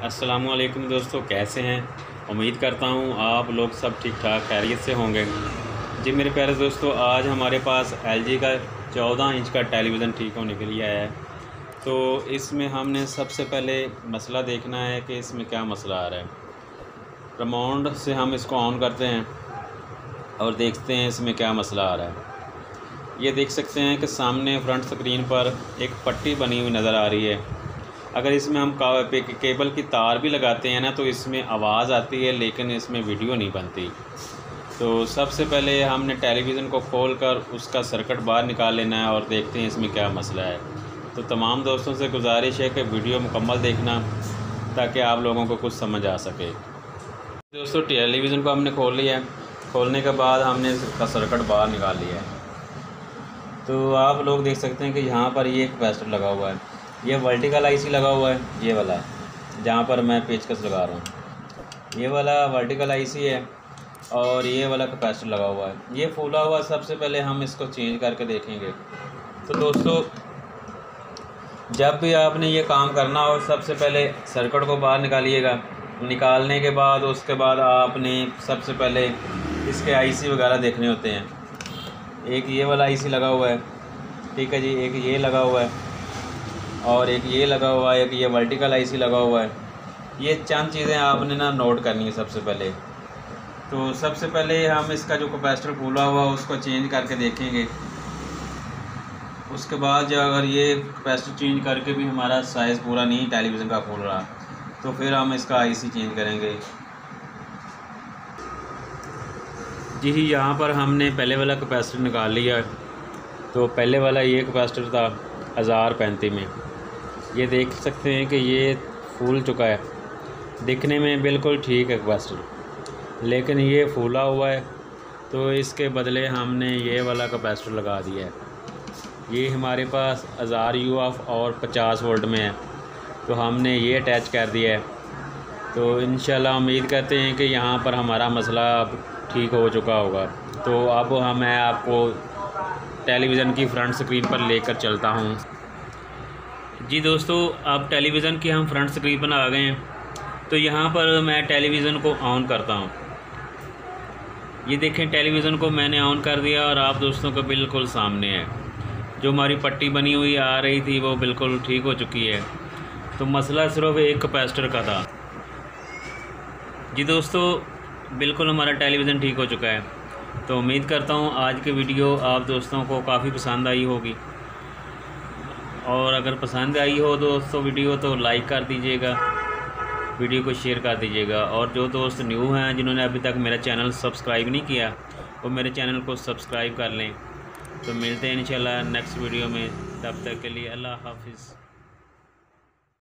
अस्सलामुअलैकुम दोस्तों, कैसे हैं। उम्मीद करता हूँ आप लोग सब ठीक ठाक खैरियत से होंगे। जी मेरे प्यारे दोस्तों, आज हमारे पास LG का 14 इंच का टेलीविज़न ठीक होने के लिए आया है। तो इसमें हमने सबसे पहले मसला देखना है कि इसमें क्या मसला आ रहा है। रिमोट से हम इसको ऑन करते हैं और देखते हैं इसमें क्या मसला आ रहा है। ये देख सकते हैं कि सामने फ्रंट स्क्रीन पर एक पट्टी बनी हुई नज़र आ रही है। अगर इसमें हम केबल की तार भी लगाते हैं ना तो इसमें आवाज़ आती है, लेकिन इसमें वीडियो नहीं बनती। तो सबसे पहले हमने टेलीविज़न को खोलकर उसका सर्किट बाहर निकाल लेना है और देखते हैं इसमें क्या मसला है। तो तमाम दोस्तों से गुजारिश है कि वीडियो मुकम्मल देखना ताकि आप लोगों को कुछ समझ आ सके। दोस्तों टेलीविज़न को हमने खोल लिया है। खोलने के बाद हमने इसका सर्किट बाहर निकाल लिया है। तो आप लोग देख सकते हैं कि यहाँ पर ये कैपेसिटर लगा हुआ है। ये वर्टिकल आईसी लगा हुआ है, ये वाला जहाँ पर मैं पेचकस लगा रहा हूँ। ये वाला वर्टिकल आईसी है और ये वाला कैपेसिटर लगा हुआ है। ये फूला हुआ, सबसे पहले हम इसको चेंज करके देखेंगे। तो दोस्तों जब भी आपने ये काम करना हो, सबसे पहले सर्किट को बाहर निकालिएगा। निकालने के बाद उसके बाद आपने सबसे पहले इसके आईसी वगैरह देखने होते हैं। एक ये वाला आईसी लगा हुआ है, ठीक है जी, एक ये लगा हुआ है और एक ये लगा हुआ है, एक ये वर्टिकल आईसी लगा हुआ है। ये चंद चीज़ें आपने ना नोट करनी है सबसे पहले। तो सबसे पहले हम इसका जो कैपेसिटर फूला हुआ है उसको चेंज करके देखेंगे। उसके बाद जो अगर ये कैपेसिटर चेंज करके भी हमारा साइज़ पूरा नहीं टेलीविज़न का फूल रहा तो फिर हम इसका आईसी चेंज करेंगे। जी यहाँ पर हमने पहले वाला कैपेसिटर निकाल लिया। तो पहले वाला ये कैपेसिटर था 1035 में। ये देख सकते हैं कि ये फूल चुका है। दिखने में बिल्कुल ठीक है कैपेसिटर, लेकिन ये फूला हुआ है। तो इसके बदले हमने ये वाला कैपेसिटर लगा दिया है। ये हमारे पास 1000 UF और 50 वोल्ट में है, तो हमने ये अटैच कर दिया है। तो इंशाल्लाह उम्मीद करते हैं कि यहाँ पर हमारा मसला अब ठीक हो चुका होगा। तो अब मैं आपको टेलीविज़न की फ्रंट स्क्रीन पर लेकर चलता हूँ। जी दोस्तों, अब टेलीविज़न की हम फ्रंट स्क्रीन पर आ गए हैं। तो यहाँ पर मैं टेलीविज़न को ऑन करता हूँ। ये देखें, टेलीविज़न को मैंने ऑन कर दिया और आप दोस्तों को बिल्कुल सामने है। जो हमारी पट्टी बनी हुई आ रही थी वो बिल्कुल ठीक हो चुकी है। तो मसला सिर्फ एक कैपेसिटर का था। जी दोस्तों, बिल्कुल हमारा टेलीविज़न ठीक हो चुका है। तो उम्मीद करता हूँ आज की वीडियो आप दोस्तों को काफ़ी पसंद आई होगी। और अगर पसंद आई हो दोस्तों वीडियो तो लाइक कर दीजिएगा, वीडियो को शेयर कर दीजिएगा। और जो दोस्त न्यू हैं जिन्होंने अभी तक मेरा चैनल सब्सक्राइब नहीं किया वो मेरे चैनल को सब्सक्राइब कर लें। तो मिलते हैं इंशाल्लाह नेक्स्ट वीडियो में। तब तक के लिए अल्लाह हाफिज़।